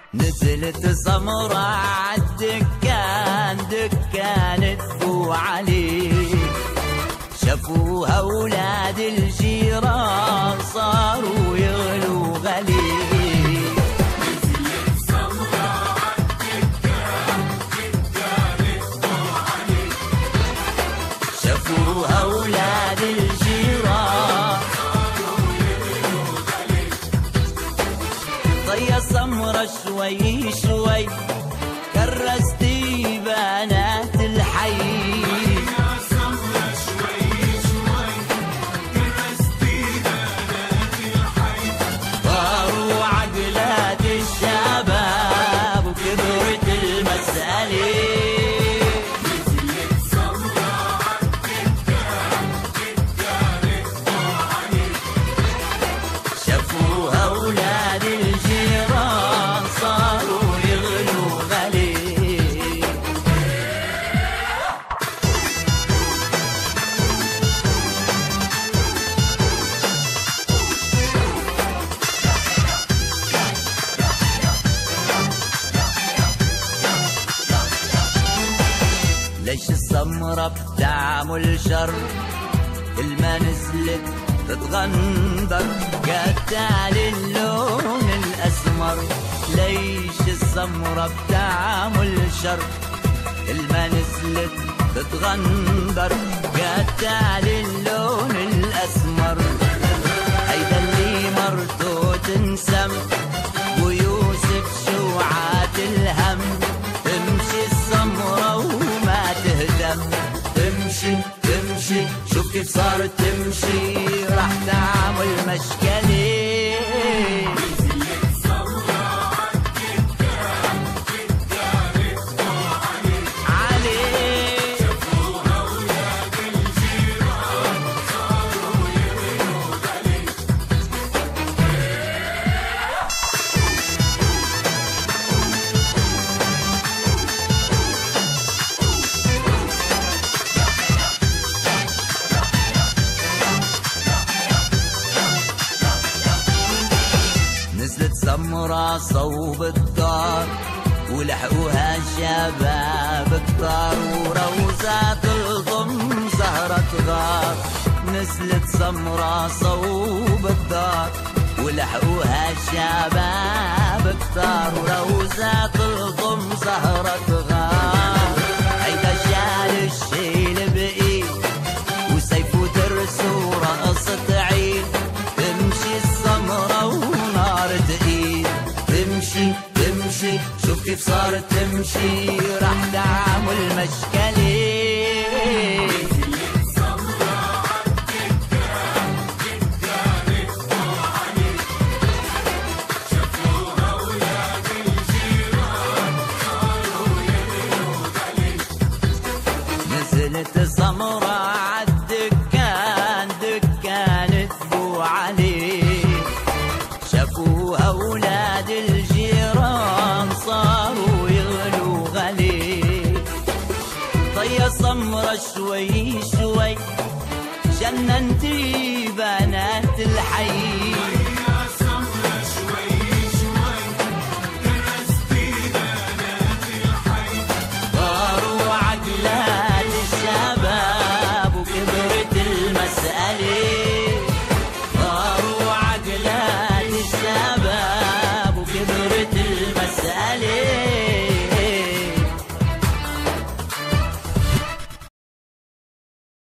نزلت سمرة عالدكان، دكان ابو علي، شافوها اولاد الجيران صاروا يغلوا غلي. نزلت سمرة عالدكان، دكان ابو علي، شافوها اولاد الجيران صاروا يغلوا غلي. طيا سمرة شوي شوي كرستي بنات الحي، يا سمرة شوي شوي كرستي بنات الحي. طاروا عقلات الشباب وكبرت المسألة. نزلت سمرة عالدكان، دكان ابو علي، شافوها اولاد الجيران صاروا يغلوا غلي. ليش السمرة بتعمل شر كل ما نزلت تتغندر، قتال اللون الأسمر. ليش السمرة بتعمل شر كل ما نزلت تتغندر، قتال اللون الأسمر. هيدا اللي مرته تنسم ويوسف شوعات الهم، تمشي السمرة وما تهدم. تمشي تمشي شوف كيف صارت تمشي، راح تعمل مشكلة. نزلت سمرة عالدكان، دكان ابو علي، علي شافوها اولاد الجيران صاروا يغلوا غلي. نزلت سمرة صوب الدار ولحقوها شباب كتار، وروزة تلضم زهرة غار. نزلت سمرة صوب الدار ولحقوها شباب كتار، وروزة تلضم زهرة غار. هيدا شال الشيل بإيد وسيفه ترس ورقصة عيد، تمشي السمرة ونار تقيل. تمشي تمشي شوف كيف صارت تمشي، راح تعمل مشكلة. نزلت سمرة عالدكان، دكان ابو علي، شافوها اولاد الجيران صاروا يغلوا غلي. نزلت سمرة عالدكان، دكان ابو علي، شافوها اولاد الجيران صاروا يغلوا غلي. طيا سمرة شوي شوي جننتي بنات الحي،